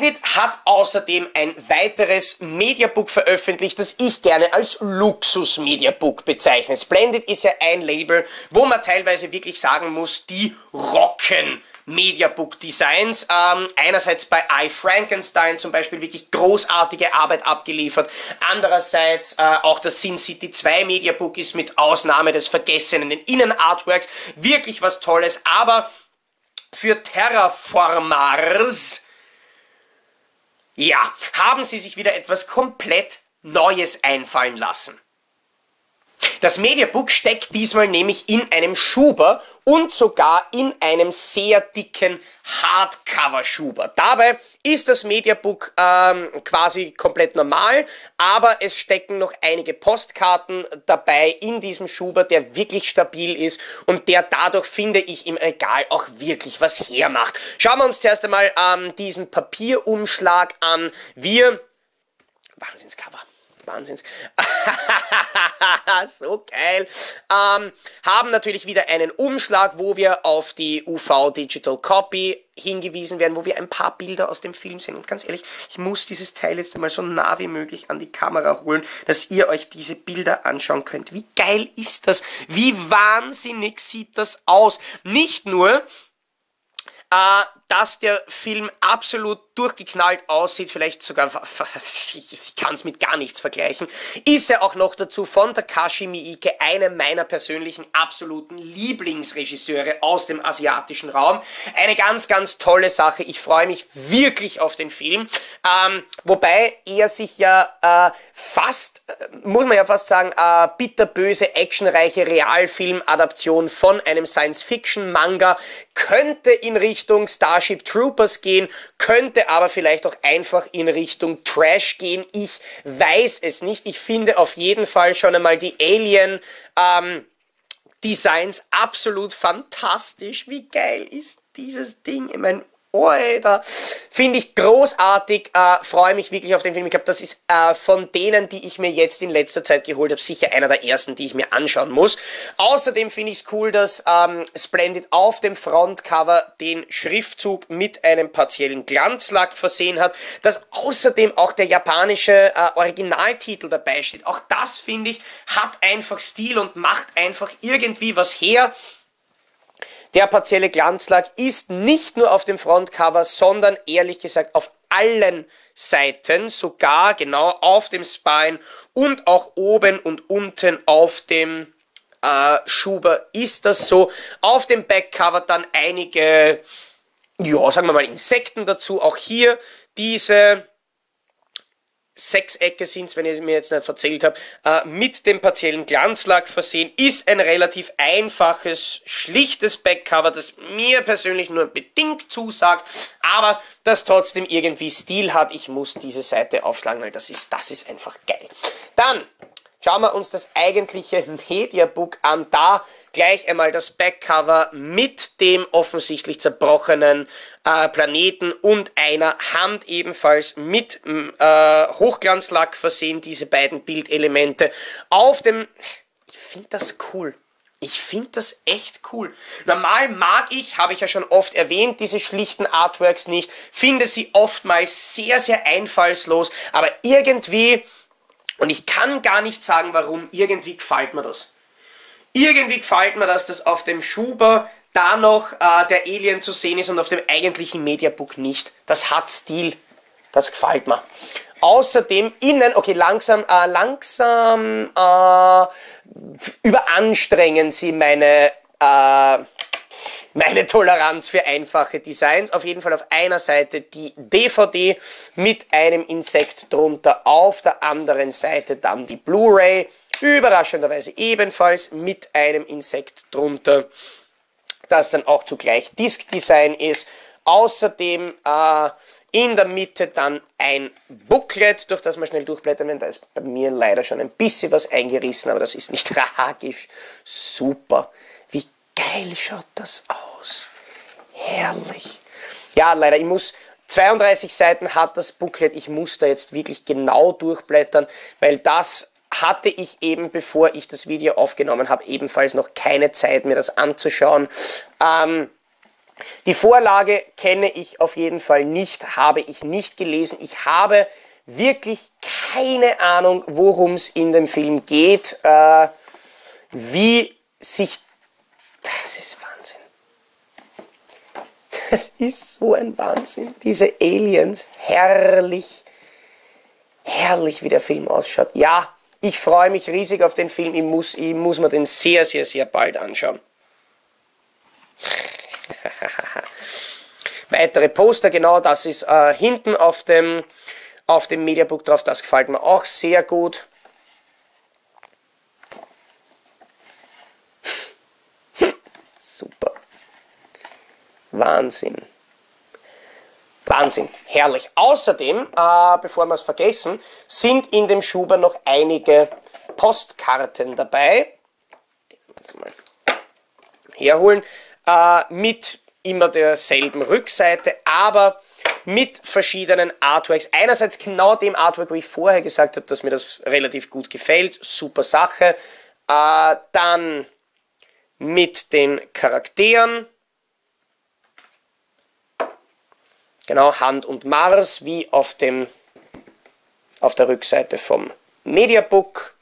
Splendid hat außerdem ein weiteres Mediabook veröffentlicht, das ich gerne als Luxus-Mediabook bezeichne. Splendid ist ja ein Label, wo man teilweise wirklich sagen muss, die rocken Mediabook-Designs. Einerseits bei I, Frankenstein zum Beispiel wirklich großartige Arbeit abgeliefert. Andererseits auch das Sin City 2 Mediabook ist mit Ausnahme des vergessenen Innenartworks wirklich was Tolles. Aber für Terraformers, ja, haben sie sich wieder etwas komplett Neues einfallen lassen. Das Mediabook steckt diesmal nämlich in einem Schuber und sogar in einem sehr dicken Hardcover-Schuber. Dabei ist das Mediabook quasi komplett normal, aber es stecken noch einige Postkarten dabei in diesem Schuber, der wirklich stabil ist und der dadurch, finde ich, im Regal auch wirklich was hermacht. Schauen wir uns zuerst einmal diesen Papierumschlag an. Wahnsinnscover. Wahnsinns. So geil. Haben natürlich wieder einen Umschlag, wo wir auf die UV Digital Copy hingewiesen werden, wo wir ein paar Bilder aus dem Film sehen. Und ganz ehrlich, ich muss dieses Teil jetzt einmal so nah wie möglich an die Kamera holen, dass ihr euch diese Bilder anschauen könnt. Wie geil ist das? Wie wahnsinnig sieht das aus? Nicht nur, dass der Film absolut durchgeknallt aussieht, vielleicht sogar, ich kann es mit gar nichts vergleichen, ist er auch noch dazu von Takashi Miike, einem meiner persönlichen absoluten Lieblingsregisseure aus dem asiatischen Raum. Eine ganz, ganz tolle Sache. Ich freue mich wirklich auf den Film, wobei er sich ja fast, muss man ja fast sagen, bitterböse, actionreiche Realfilm-Adaption von einem Science-Fiction-Manga könnte in Richtung Starship Troopers gehen, könnte aber vielleicht auch einfach in Richtung Trash gehen. Ich weiß es nicht. Ich finde auf jeden Fall schon einmal die Alien Designs absolut fantastisch. Wie geil ist dieses Ding? Ich meine, Alter, finde ich großartig, freue mich wirklich auf den Film. Ich glaube, das ist von denen, die ich mir jetzt in letzter Zeit geholt habe, sicher einer der ersten, die ich mir anschauen muss. Außerdem finde ich es cool, dass Splendid auf dem Frontcover den Schriftzug mit einem partiellen Glanzlack versehen hat, dass außerdem auch der japanische Originaltitel dabei steht. Auch das, finde ich, hat einfach Stil und macht einfach irgendwie was her. Der partielle Glanzlack ist nicht nur auf dem Frontcover, sondern ehrlich gesagt auf allen Seiten, sogar genau auf dem Spine und auch oben und unten auf dem Schuber ist das so. Auf dem Backcover dann einige, ja, sagen wir mal Insekten dazu. Auch hier diese Sechsecke sind es, wenn ich mir jetzt nicht verzählt habe, mit dem partiellen Glanzlack versehen, ist ein relativ einfaches, schlichtes Backcover, das mir persönlich nur bedingt zusagt, aber das trotzdem irgendwie Stil hat. Ich muss diese Seite aufschlagen, weil das ist einfach geil. Dann schauen wir uns das eigentliche Mediabook an. Da gleich einmal das Backcover mit dem offensichtlich zerbrochenen Planeten und einer Hand ebenfalls mit Hochglanzlack versehen, diese beiden Bildelemente auf dem... Ich finde das cool. Ich finde das echt cool. Normal mag ich, habe ich ja schon oft erwähnt, diese schlichten Artworks nicht. Finde sie oftmals sehr, sehr einfallslos, aber irgendwie... Und ich kann gar nicht sagen, warum, irgendwie gefällt mir das. Irgendwie gefällt mir das, dass auf dem Schuber da noch der Alien zu sehen ist und auf dem eigentlichen Mediabook nicht. Das hat Stil. Das gefällt mir. Außerdem innen, okay, langsam überanstrengen sie meine Toleranz für einfache Designs. Auf jeden Fall auf einer Seite die DVD mit einem Insekt drunter, auf der anderen Seite dann die Blu-ray, überraschenderweise ebenfalls mit einem Insekt drunter, das dann auch zugleich Disk-Design ist. Außerdem in der Mitte dann ein Booklet, durch das wir schnell durchblättern werden. Da ist bei mir leider schon ein bisschen was eingerissen, aber das ist nicht tragisch. Super. Wie geil schaut das aus. Herrlich. Ja, leider, 32 Seiten hat das Booklet. Ich muss da jetzt wirklich genau durchblättern, weil das hatte ich eben, bevor ich das Video aufgenommen habe, ebenfalls noch keine Zeit, mir das anzuschauen. Die Vorlage kenne ich auf jeden Fall nicht, habe ich nicht gelesen. Ich habe wirklich keine Ahnung, worum es in dem Film geht, wie sich... Das ist Wahnsinn. Das ist so ein Wahnsinn. Diese Aliens, herrlich, herrlich, wie der Film ausschaut. Ja, ich freue mich riesig auf den Film. Ich muss mir den sehr, sehr, sehr bald anschauen. Weitere Poster, genau, das ist hinten auf dem Mediabook drauf. Das gefällt mir auch sehr gut. Super. Wahnsinn. Wahnsinn, herrlich. Außerdem, bevor wir es vergessen, sind in dem Schuber noch einige Postkarten dabei. Die mal herholen. Mit immer derselben Rückseite, aber mit verschiedenen Artworks. Einerseits genau dem Artwork, wo ich vorher gesagt habe, dass mir das relativ gut gefällt. Super Sache. Dann mit den Charakteren. Genau, Hand und Mars, wie auf der Rückseite vom Mediabook.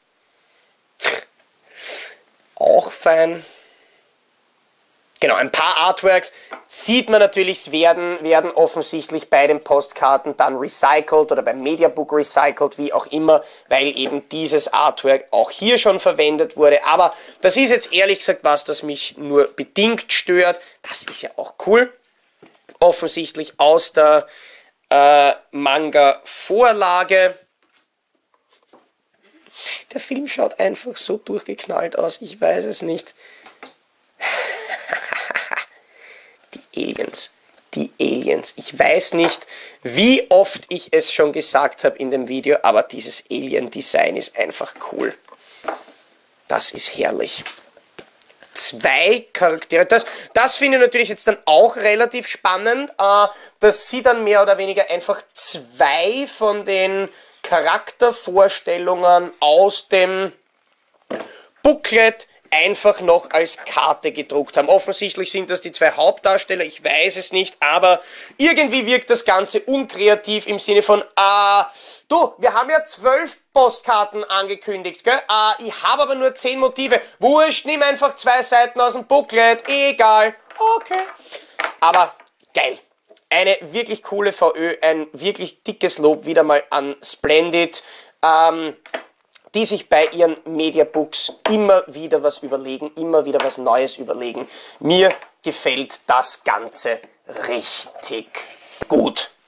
Auch fein. Genau, ein paar Artworks sieht man natürlich, es werden offensichtlich bei den Postkarten dann recycelt oder beim Mediabook recycelt, wie auch immer, weil eben dieses Artwork auch hier schon verwendet wurde. Aber das ist jetzt ehrlich gesagt was, das mich nur bedingt stört. Das ist ja auch cool. Offensichtlich aus der Manga-Vorlage. Der Film schaut einfach so durchgeknallt aus, ich weiß es nicht. Die Aliens. Ich weiß nicht, wie oft ich es schon gesagt habe in dem Video, aber dieses Alien-Design ist einfach cool. Das ist herrlich. 2 Charaktere. Das finde ich natürlich jetzt dann auch relativ spannend, dass sie dann mehr oder weniger einfach 2 von den Charaktervorstellungen aus dem Booklet einfach noch als Karte gedruckt haben. Offensichtlich sind das die 2 Hauptdarsteller, ich weiß es nicht, aber irgendwie wirkt das Ganze unkreativ im Sinne von, du, wir haben ja 12 Postkarten angekündigt, gell? Ich habe aber nur 10 Motive. Wurscht, nimm einfach 2 Seiten aus dem Booklet, egal. Okay. Aber geil. Eine wirklich coole VÖ, ein wirklich dickes Lob wieder mal an Splendid. Die sich bei ihren Mediabooks immer wieder was überlegen, immer wieder was Neues überlegen. Mir gefällt das Ganze richtig gut.